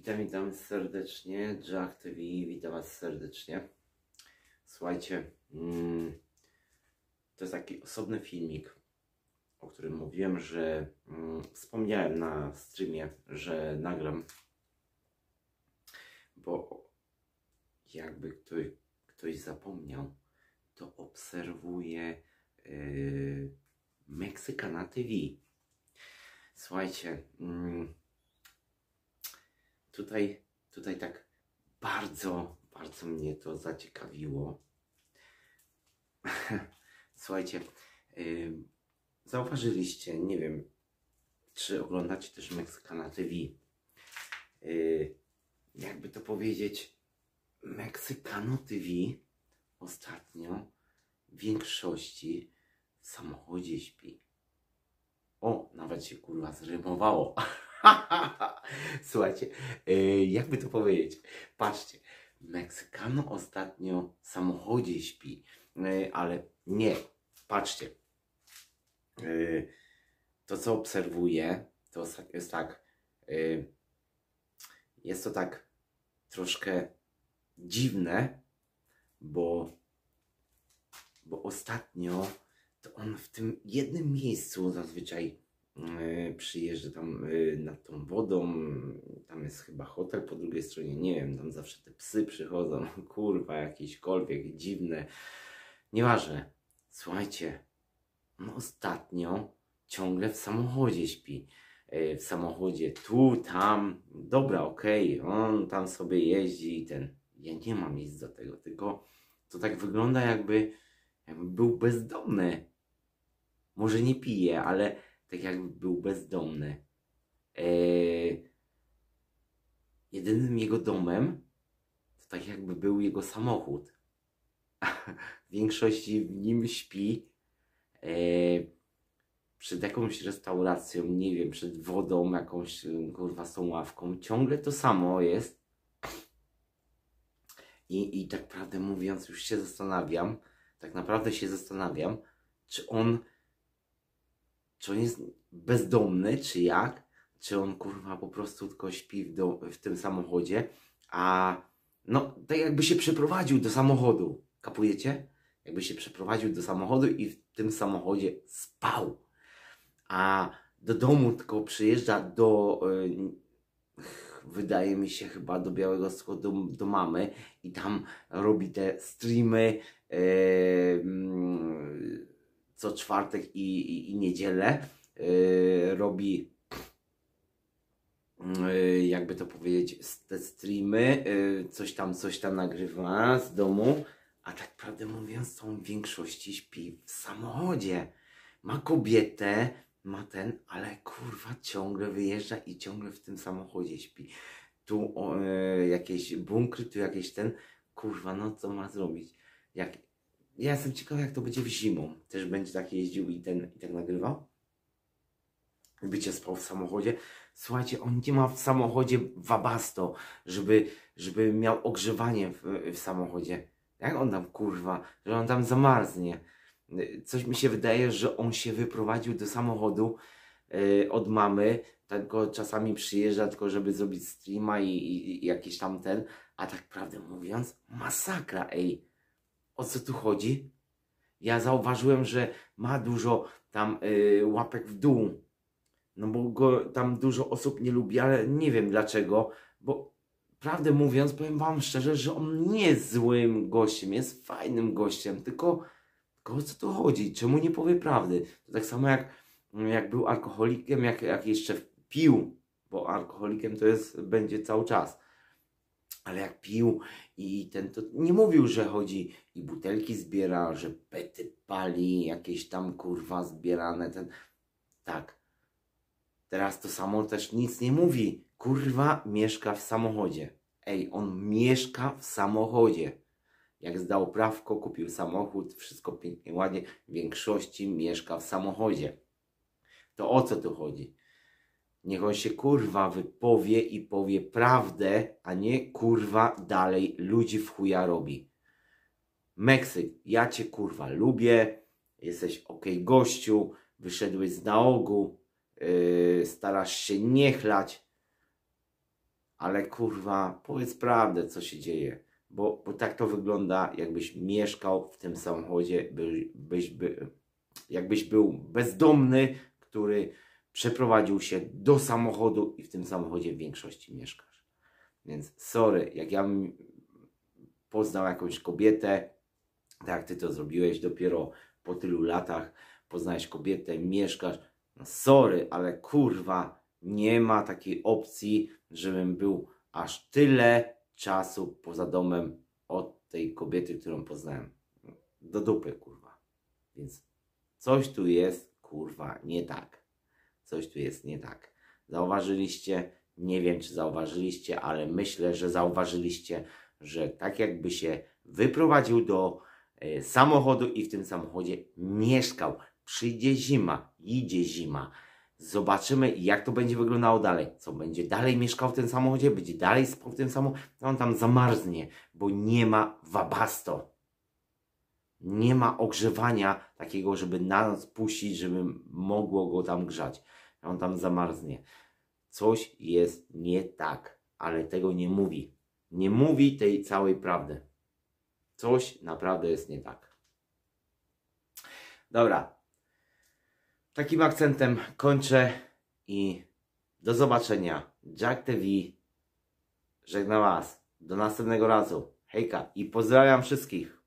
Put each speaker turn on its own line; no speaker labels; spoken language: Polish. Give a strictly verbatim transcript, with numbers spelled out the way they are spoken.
Witam, witam serdecznie, Jack T V, witam Was serdecznie. Słuchajcie, mm, to jest taki osobny filmik, o którym mówiłem, że mm, wspomniałem na streamie, że nagram, bo jakby ktoś, ktoś zapomniał, to obserwuję yy, Meksykana T V. Słuchajcie, mm, Tutaj, tutaj tak bardzo, bardzo mnie to zaciekawiło. Słuchajcie, yy, zauważyliście, nie wiem, czy oglądacie też Meksykana T V. Yy, jakby to powiedzieć, Meksykano T V ostatnio w większości w samochodzie śpi. O, nawet się kurwa zrymowało. Słuchajcie, yy, jakby to powiedzieć, patrzcie, Meksykano ostatnio w samochodzie śpi, yy, ale nie, patrzcie, yy, to co obserwuję, to jest tak, yy, jest to tak troszkę dziwne, bo, bo ostatnio to on w tym jednym miejscu zazwyczaj Yy, przyjeżdża tam yy, nad tą wodą, tam jest chyba hotel po drugiej stronie, nie wiem, tam zawsze te psy przychodzą, kurwa, jakieśkolwiek dziwne, nieważne. Słuchajcie, on ostatnio ciągle w samochodzie śpi, yy, w samochodzie tu, tam, dobra, okej, okay, on tam sobie jeździ i ten, ja nie mam nic do tego, tylko to tak wygląda jakby, jakby był bezdomny, może nie pije, ale tak jakby był bezdomny. Eee, jedynym jego domem to tak jakby był jego samochód. W większości w nim śpi. Eee, przed jakąś restauracją, nie wiem, przed wodą, jakąś kurwa z tą ławką. Ciągle to samo jest. I, I tak prawdę mówiąc, już się zastanawiam, tak naprawdę się zastanawiam, czy on Czy on jest bezdomny, czy jak? Czy on kurwa po prostu tylko śpi w, do, w tym samochodzie, a no tak jakby się przeprowadził do samochodu, kapujecie? Jakby się przeprowadził do samochodu i w tym samochodzie spał, a do domu tylko przyjeżdża do, yy, wydaje mi się chyba do Białego Stoku, do, do mamy i tam robi te streamy, yy, yy, co czwartek i, i, i niedzielę yy, robi yy, jakby to powiedzieć te streamy, yy, coś tam, coś tam nagrywa z domu, a tak prawdę mówiąc to on w większości śpi w samochodzie. Ma kobietę, ma ten, ale kurwa ciągle wyjeżdża i ciągle w tym samochodzie śpi. Tu yy, jakieś bunkry, tu jakieś ten, kurwa no co ma zrobić? Jak Ja jestem ciekawy, jak to będzie w zimą. Też będzie tak jeździł i ten i tak nagrywał. Bycie spał w samochodzie. Słuchajcie, on nie ma w samochodzie wabasto, żeby, żeby miał ogrzewanie w, w samochodzie. Jak on tam, kurwa, że on tam zamarznie. Coś mi się wydaje, że on się wyprowadził do samochodu yy, od mamy, tylko czasami przyjeżdża tylko, żeby zrobić streama i, i, i jakiś tam ten. A tak prawdę mówiąc, masakra, ej. O co tu chodzi? Ja zauważyłem, że ma dużo tam yy, łapek w dół. No bo go tam dużo osób nie lubi, ale nie wiem dlaczego. Bo prawdę mówiąc, powiem wam szczerze, że on nie jest złym gościem, jest fajnym gościem. Tylko, tylko o co tu chodzi? Czemu nie powie prawdy? To tak samo jak, jak był alkoholikiem, jak, jak jeszcze pił. Bo alkoholikiem to jest, będzie cały czas. Ale jak pił i ten, to nie mówił, że chodzi i butelki zbiera, że pety pali, jakieś tam kurwa zbierane, ten, tak. Teraz to samo też nic nie mówi. Kurwa mieszka w samochodzie. Ej, on mieszka w samochodzie. Jak zdał prawko, kupił samochód, wszystko pięknie, ładnie, w większości mieszka w samochodzie. To o co tu chodzi? Niech on się kurwa wypowie i powie prawdę, a nie kurwa dalej ludzi w chuja robi. Meksyk, ja cię kurwa lubię, jesteś okej gościu, wyszedłeś z nałogu, yy, starasz się nie chlać, ale kurwa, powiedz prawdę, co się dzieje. Bo, bo tak to wygląda, jakbyś mieszkał w tym samochodzie, by, byś, by, jakbyś był bezdomny, który przeprowadził się do samochodu i w tym samochodzie w większości mieszkasz. Więc sorry, jak ja bym poznał jakąś kobietę, tak jak ty to zrobiłeś dopiero po tylu latach, poznałeś kobietę, mieszkasz, no sorry, ale kurwa, nie ma takiej opcji, żebym był aż tyle czasu poza domem od tej kobiety, którą poznałem. Do dupy, kurwa. Więc coś tu jest, kurwa, nie tak. Coś tu jest nie tak. Zauważyliście? Nie wiem, czy zauważyliście, ale myślę, że zauważyliście, że tak jakby się wyprowadził do y, samochodu i w tym samochodzie mieszkał. Przyjdzie zima, idzie zima. Zobaczymy, jak to będzie wyglądało dalej. Co będzie dalej mieszkał w tym samochodzie, będzie dalej spał w tym samochodzie, on tam zamarznie, bo nie ma wabasto. Nie ma ogrzewania takiego, żeby na noc puścić, żeby mogło go tam grzać. On tam zamarznie. Coś jest nie tak, ale tego nie mówi. Nie mówi tej całej prawdy. Coś naprawdę jest nie tak. Dobra. Takim akcentem kończę i do zobaczenia. Jack T V żegna Was. Do następnego razu. Hejka i pozdrawiam wszystkich.